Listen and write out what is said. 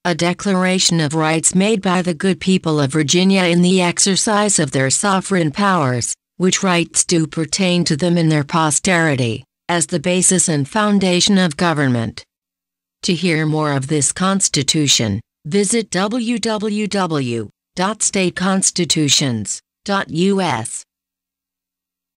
a declaration of rights made by the good people of Virginia in the exercise of their sovereign powers, which rights do pertain to them and their posterity, as the basis and foundation of government. To hear more of this Constitution, visit www.stateconstitutions.us.